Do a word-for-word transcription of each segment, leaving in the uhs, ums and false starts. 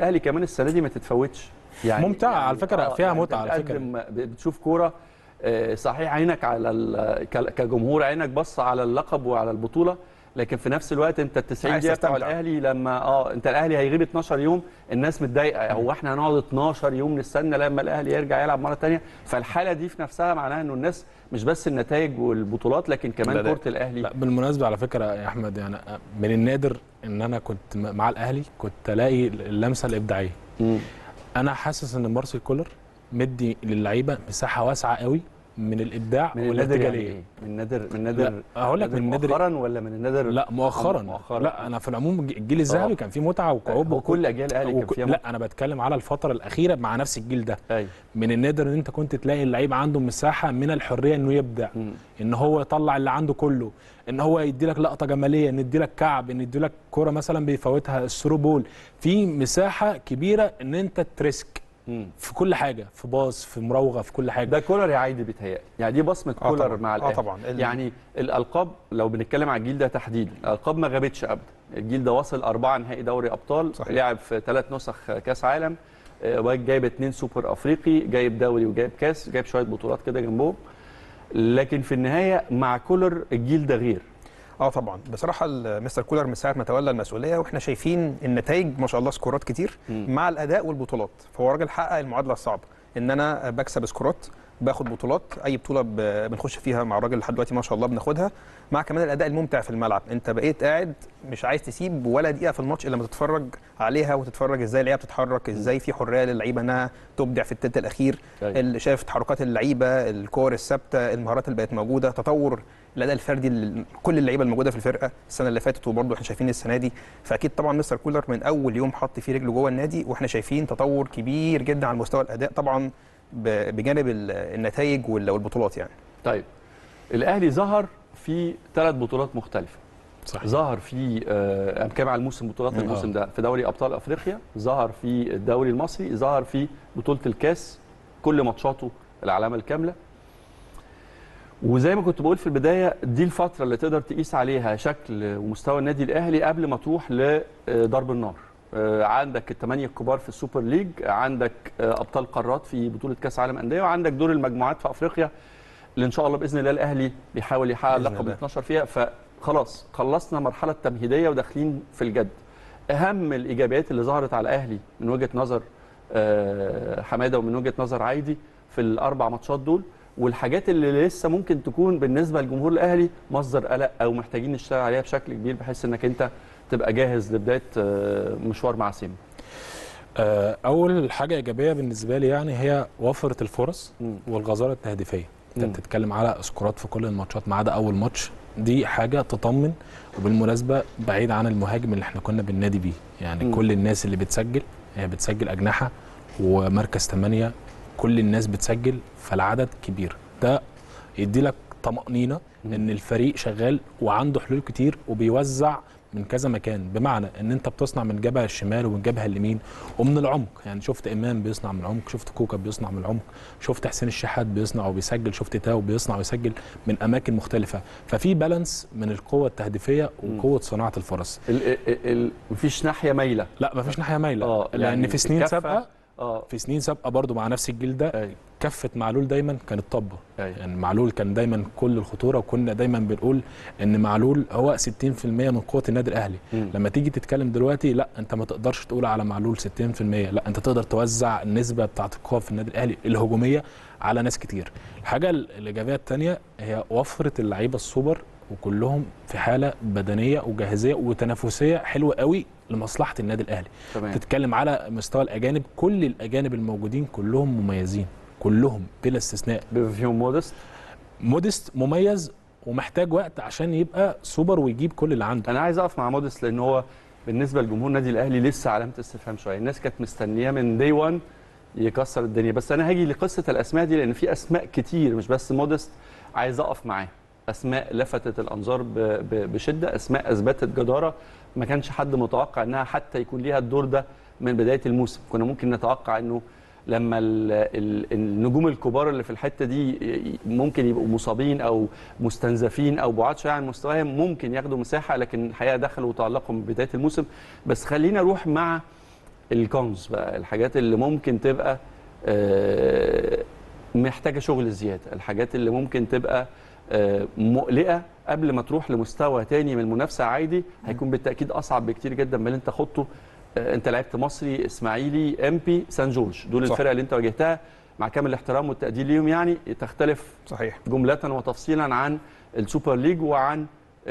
الاهلي كمان السنه دي ما تتفوتش يعني ممتعه يعني على فكره، آه فيها يعني متعه على فكره. بتشوف كوره صحيح، عينك على كجمهور عينك بص على اللقب وعلى البطوله، لكن في نفس الوقت انت ال تسعين دقيقه بتوع الاهلي لما اه انت الاهلي هيغيب اتناشر يوم الناس متضايقه، هو احنا هنقعد اتناشر يوم نستنى لما الاهلي يرجع يلعب مره ثانيه؟ فالحاله دي في نفسها معناها انه الناس مش بس النتائج والبطولات لكن كمان كره الاهلي. لا بالمناسبه على فكره يا احمد، يعني من النادر ان انا كنت مع الاهلي كنت الاقي اللمسه الابداعيه. م. انا حاسس ان مارسيل كولر مدي للعيبه مساحه واسعه قوي من الابداع والارتجاليه. يعني من نادر من نادر هقول لك من نادر مؤخرا ولا من النادر؟ لا مؤخرا. مؤخرا لا انا في العموم الجيل الذهبي كان فيه متعه وكعوب وكل اجيال الاهلي كان فيها لا انا بتكلم على الفتره الاخيره مع نفس الجيل ده. أي. من النادر ان انت كنت تلاقي اللعيب عنده مساحه من الحريه انه يبدع، م. ان هو يطلع اللي عنده كله، ان هو يدي لك لقطه جماليه، ان يدي لك كعب، ان يدي لك كوره مثلا بيفوتها الثرو بول، في مساحه كبيره ان انت تريسك في كل حاجه، في باص، في مراوغه، في كل حاجه. ده كولر يا عايدي بيتهيألي، يعني دي بصمه آه كولر طبعًا. مع الاهلي. اه طبعا. يعني الالقاب لو بنتكلم على الجيل ده تحديدا، الالقاب ما غابتش ابدا. الجيل ده وصل اربعه نهائي دوري ابطال، صحيح. لعب في ثلاث نسخ كاس عالم، جايب اثنين سوبر افريقي، جايب دوري وجايب كاس، جايب شويه بطولات كده جنبهم. لكن في النهايه مع كولر الجيل ده غير. اه طبعا بصراحه مستر كولر من ساعه ما تولى المسؤوليه واحنا شايفين النتائج ما شاء الله، سكورات كتير م. مع الاداء والبطولات. فهو راجل حقق المعادله الصعبه ان انا بكسب سكورات، باخد بطولات، اي بطوله بنخش فيها مع الراجل لحد دلوقتي ما شاء الله بناخدها، مع كمان الاداء الممتع في الملعب. انت بقيت قاعد مش عايز تسيب ولا دقيقه في الماتش الا لما تتفرج عليها وتتفرج ازاي اللعيبه بتتحرك، ازاي في حريه للعيبه انها تبدع في التلت الاخير، اللي شايف تحركات اللعيبه، الكور الثابته، المهارات اللي بقت موجوده، تطور الاداء الفردي كل اللعيبه الموجوده في الفرقه السنه اللي فاتت وبرضه احنا شايفين السنه دي. فاكيد طبعا مستر كولر من اول يوم حط فيه رجله جوه النادي واحنا شايفين تطور كبير جدا على مستوى الاداء، طبعا بجانب النتائج والبطولات يعني. طيب الاهلي ظهر في ثلاث بطولات مختلفه. صحيح. ظهر في آه كام على الموسم بطولات الموسم ده في دوري ابطال افريقيا، ظهر في الدوري المصري، ظهر في بطوله الكاس كل ماتشاته العلامه الكامله. وزي ما كنت بقول في البدايه دي الفتره اللي تقدر تقيس عليها شكل ومستوى النادي الاهلي قبل ما تروح لضرب النار. عندك الثمانيه الكبار في السوبر ليج، عندك ابطال قارات في بطوله كاس عالم انديه، وعندك دور المجموعات في افريقيا اللي ان شاء الله باذن الله الاهلي بيحاول يحقق لقب اتناشر فيها. فخلاص خلصنا مرحله تمهيديه وداخلين في الجد. اهم الايجابيات اللي ظهرت على الاهلي من وجهه نظر حماده ومن وجهه نظر عايدي في الاربع ماتشات دول، والحاجات اللي لسه ممكن تكون بالنسبه لجمهور الاهلي مصدر قلق او محتاجين نشتغل عليها بشكل كبير بحيث انك انت تبقى جاهز لبدايه مشوار مع سيمبا. اول حاجه ايجابيه بالنسبه لي يعني هي وفره الفرص م. والغزاره التهديفيه. انت بتتكلم على سكورات في كل الماتشات ما عدا اول ماتش، دي حاجه تطمن. وبالمناسبه بعيد عن المهاجم اللي احنا كنا بننادي بيه، يعني م. كل الناس اللي بتسجل هي بتسجل اجنحه ومركز ثمانية، كل الناس بتسجل فالعدد كبير، ده يدي لك طمأنينة ان الفريق شغال وعنده حلول كتير وبيوزع من كذا مكان، بمعنى ان انت بتصنع من الجبهه الشمال ومن الجبهه اليمين ومن العمق. يعني شفت امام بيصنع من العمق، شفت كوكا بيصنع من العمق، شفت حسين الشحات بيصنع وبيسجل، شفت تاو بيصنع ويسجل من اماكن مختلفه. ففي بالانس من القوه التهديفيه وقوه صناعه الفرص. مفيش ناحيه مايله، لا مفيش ناحيه مايله آه لان يعني في سنين سابقه اه في سنين سابقه برضو مع نفس الجيل ده أي. كفه معلول دايما كانت طبه، يعني معلول كان دايما كل الخطوره، وكنا دايما بنقول ان معلول هو ستين في المية من قوه النادي الاهلي. م. لما تيجي تتكلم دلوقتي لا انت ما تقدرش تقول على معلول ستين في المية، لا انت تقدر توزع النسبه بتاعه القوه في النادي الاهلي الهجوميه على ناس كتير. الحاجه الايجابيه الثانيه هي وفره اللعيبه السوبر، وكلهم في حاله بدنيه وجاهزيه وتنافسيه حلوه قوي لمصلحه النادي الاهلي. تمام. تتكلم على مستوى الاجانب، كل الاجانب الموجودين كلهم مميزين، كلهم بلا استثناء. فيهم مودست مودست مميز ومحتاج وقت عشان يبقى سوبر ويجيب كل اللي عنده. انا عايز اقف مع مودست لان هو بالنسبه لجمهور النادي الاهلي لسه علامه استفهام شويه، الناس كانت مستنيه من دي واحد يكسر الدنيا. بس انا هاجي لقصه الاسماء دي لان في اسماء كتير مش بس مودست عايز اقف معاه، اسماء لفتت الانظار بشده، اسماء اثبتت جداره ما كانش حد متوقع انها حتى يكون ليها الدور ده من بدايه الموسم. كنا ممكن نتوقع انه لما النجوم الكبار اللي في الحته دي ممكن يبقوا مصابين او مستنزفين او بعاد شويه عن مستواهم ممكن ياخدوا مساحه، لكن الحقيقه دخلوا وتالقوا من بدايه الموسم. بس خلينا نروح مع الكونز بقى، الحاجات اللي ممكن تبقى آه محتاجه شغل زياده، الحاجات اللي ممكن تبقى آه مقلقه قبل ما تروح لمستوى تاني من المنافسه عادي، هيكون بالتاكيد اصعب بكتير جدا من اللي انت خضته. آه انت لعبت مصري، اسماعيلي، امبي، سان جورج، دول صح. الفرق اللي انت واجهتها مع كامل الاحترام والتقدير ليهم، يعني تختلف صحيح جمله وتفصيلا عن السوبر ليج وعن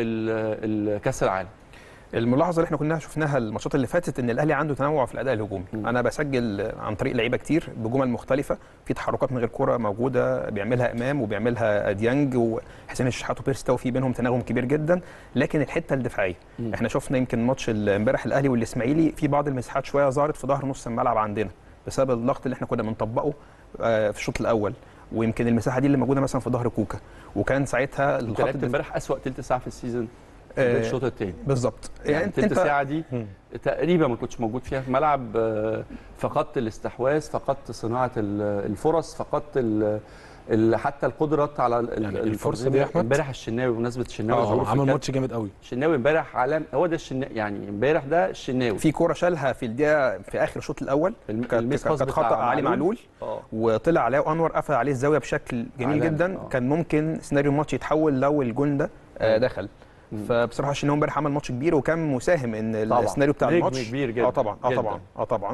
كاس العالم. الملاحظه اللي احنا كنا شفناها الماتشات اللي فاتت ان الاهلي عنده تنوع في الاداء الهجومي. م. انا بسجل عن طريق لعيبه كتير بجمل مختلفه، في تحركات من غير كره موجوده بيعملها امام وبيعملها ديانج وحسين الشحات وبيرس تاو، في بينهم تناغم كبير جدا. لكن الحته الدفاعيه م. احنا شفنا يمكن ماتش امبارح الاهلي والاسماعيلي في بعض المساحات شويه ظهرت في ظهر نص الملعب عندنا بسبب الضغط اللي احنا كنا بنطبقه في الشوط الاول، ويمكن المساحه دي اللي موجوده مثلا في ظهر كوكا، وكان ساعتها الخط لعبت امبارح اسوأ ثلث ساعه في السيزون في الشوط الثاني بالظبط. يعني الثلث ساعه دي تقريبا ما كنتش موجود فيها في الملعب، فقدت الاستحواذ، فقدت صناعه الفرص، فقدت حتى القدرات على يعني الفرصه دي يا احمد. امبارح الشناوي، بمناسبه الشناوي اه عمل ماتش جامد قوي. الشناوي امبارح علام، هو ده الشناوي يعني امبارح، ده الشناوي. في كوره شالها في الدقيقه في اخر الشوط الاول كانت خطا علي معلول أوه. وطلع عليه وانور قفل عليه الزاويه بشكل جميل جدا. أوه. كان ممكن سيناريو الماتش يتحول لو الجون ده آه دخل. مم. فبصراحه الشناوي امبارح عمل ماتش كبير وكان مساهم ان السيناريو بتاع الماتش كبير جدا. اه طبعا اه طبعا اه طبعا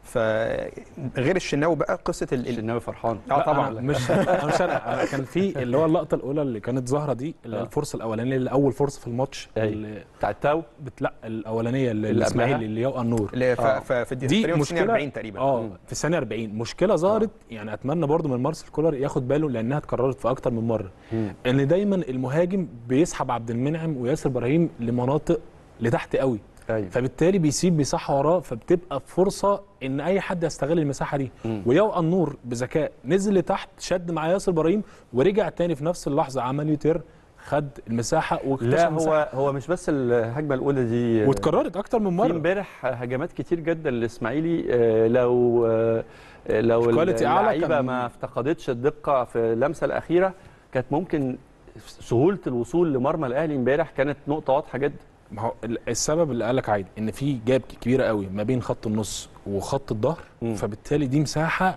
فغير الشناوي بقى قصه ال... الشناوي فرحان اه طبعا. أنا مش انا مش انا كان في اللي هو اللقطه الاولى اللي كانت ظاهره دي، اللي هي الفرصه الاولانيه اللي اول فرصه في الماتش بتاع التاو لا الاولانيه اللي الاسماعيلي اللي هي النور اللي في الدقيقه مشكله أربعين تقريبا اه في الثانيه أربعين مشكله ظهرت. يعني اتمنى برضو من مارسيل كولر ياخد باله لانها اتكررت في اكتر من مره، مم. ان دايما المهاجم بيسحب عبد المنعم وياسر ابراهيم لمناطق لتحت قوي. أيوة. فبالتالي بيسيب مساحه وراه، فبتبقى فرصه ان اي حد يستغل المساحه دي. ويو النور بذكاء نزل لتحت شد مع ياسر ابراهيم ورجع تاني في نفس اللحظه عمل يوتير، خد المساحه واكتشف لا هو مساحة. هو مش بس الهجمه الاولى دي واتكررت اكتر من مره. في امبارح هجمات كتير جدا للاسماعيلي، لو لو اللعيبه ما افتقدتش الدقه في اللمسه الاخيره كانت ممكن سهوله الوصول لمرمى الاهلي امبارح كانت نقطه واضحه جدا. ما هو السبب اللي قالك عادي ان في جاب كبيره قوي ما بين خط النص وخط الظهر، فبالتالي دي مساحه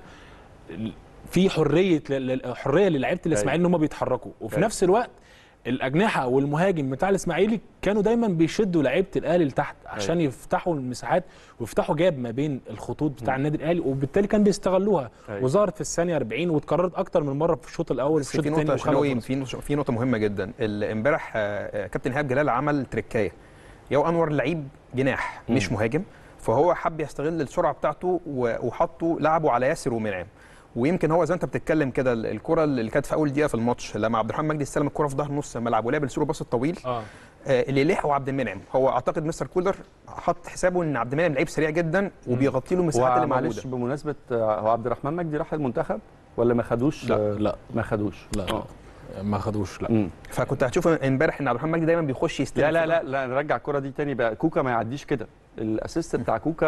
في حريه حريه للاعيبه الاسماعيلي ان هم بيتحركوا، وفي نفس الوقت الاجنحه والمهاجم بتاع الاسماعيلي كانوا دايما بيشدوا لعيبه الاهلي لتحت عشان أي. يفتحوا المساحات ويفتحوا جاب ما بين الخطوط بتاع م. النادي الاهلي، وبالتالي كان بيستغلوها. وظهرت في الثانيه أربعين واتكررت اكتر من مره في الشوط الاول وفي الشوط الثاني. في في في نقطه مهمه جدا امبارح، كابتن ايهاب جلال عمل تريكايه. يو انور لعيب جناح مش م. مهاجم، فهو حب يستغل السرعه بتاعته وحطه لعبه على ياسر ومنعم. ويمكن هو زي انت بتتكلم كده الكره اللي كانت في اول دقيقه في الماتش لما عبد الرحمن مجدي استلم الكره في ظهر نص الملعب ولعب السيرو باص الطويل آه. آه اللي لحقه عبد المنعم. هو اعتقد مستر كولر حط حسابه ان عبد المنعم لعيب سريع جدا وبيغطي له المساحات اللي موجوده. معلش بمناسبه، هو عبد الرحمن مجدي راح المنتخب ولا ما خدوش؟ لا لا ما خدوش لا آه. ما خدوش لا. مم. فكنت هتشوف امبارح ان عبد الرحمن مجدي دايما بيخش يستلم. لا لا لا لا نرجع الكره دي تاني بقى. كوكا ما يعديش كده، الاسيست بتاع كوكا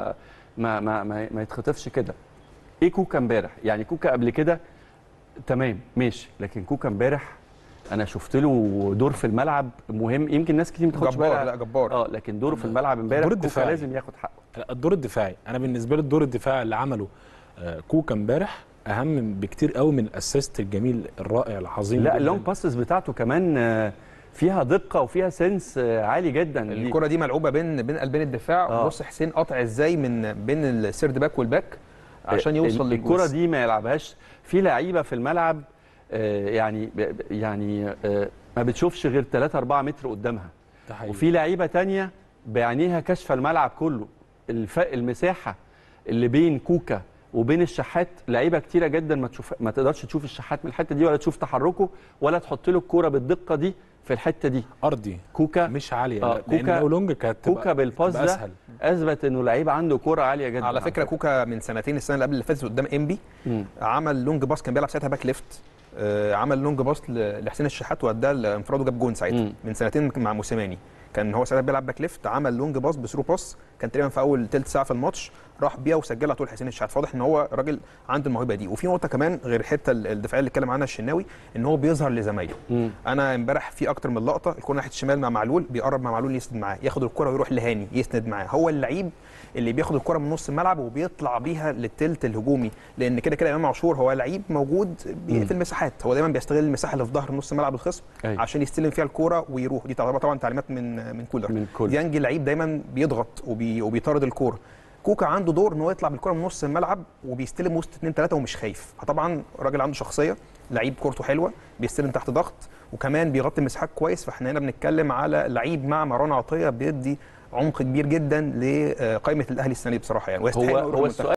ما ما ما, ما يتخطفش كده. ايه كوكا امبارح؟ يعني كوكا قبل كده تمام ماشي، لكن كوكا امبارح انا شفت له دور في الملعب مهم، يمكن ناس كتير ما تاخدش بالها. لا جبار اه لكن دوره في الملعب امبارح كوكا لازم ياخد حقه. الدور الدفاعي انا بالنسبه لي الدور الدفاعي اللي عمله كوكا امبارح اهم بكتير قوي من الاسيست الجميل الرائع العظيم. لا اللونج باسز بتاعته كمان فيها دقه وفيها سنس عالي جدا. الكره دي ملعوبه بين بين قلبين الدفاع. آه. بص حسين قطع ازاي من بين السيرد باك والباك عشان يوصل الكره دي ما يلعبهاش في لعيبه في الملعب يعني يعني ما بتشوفش غير ثلاثة أربعة متر قدامها، وفي لعيبه ثانيه بعينيها كشف الملعب كله. المساحه اللي بين كوكا وبين الشحات لعيبه كتيره جدا ما تشوف ما تقدرش تشوف الشحات من الحته دي ولا تشوف تحركه ولا تحط له الكوره بالدقه دي في الحته دي. ارضي كوكا مش عاليه. آه كوكا لونج كانت كوكا بالباس ده اثبت انه لعيب عنده كوره عاليه جدا. على فكره كوكا من سنتين السنه اللي قبل اللي فاتت قدام انبي عمل لونج باس، كان بيلعب ساعتها باك ليفت، آه عمل لونج باس لحسين الشحات واداه لانفراد وجاب جون ساعتها من سنتين مع موسيماني. كان هو ساعتها بيلعب باك ليفت، عمل لونج باس بثرو باس كان تقريبا في اول ثلث ساعه في الماتش راح بيها وسجلها طول حسين الشحات. فواضح ان هو راجل عنده الموهبه دي. وفي نقطه كمان غير الحته الدفاعيه اللي اتكلم عنها الشناوي ان هو بيظهر لزمايله. انا امبارح في اكتر من لقطه الكره ناحيه الشمال مع معلول بيقرب مع معلول يسند معاه، ياخد الكره ويروح لهاني يسند معاه. هو اللعيب اللي بياخد الكره من نص الملعب وبيطلع بيها للثلث الهجومي، لان كده كده امام عاشور هو لعيب موجود في المساحات، هو دايما بيستغل المساحه اللي في ظهر نص ملعب الخصم أي. عشان يستلم فيها الكوره ويروح. دي تعتبر طبعا تعليمات من من كولر. من كولر. ديانج لعيب دايما بيضغط وبي وبيطارد الكوره. كوكا عنده دور ان هو يطلع بالكره من نص الملعب وبيستلم وسط اثنين ثلاثه ومش خايف، فطبعا راجل عنده شخصيه، لعيب كورته حلوه، بيستلم تحت ضغط وكمان بيغطي المساحات كويس. فاحنا هنا بنتكلم على لعيب مع مروان عطيه بيدي عمق كبير جدا لقائمه الاهلي السنه دي بصراحه يعني. هو هو السؤال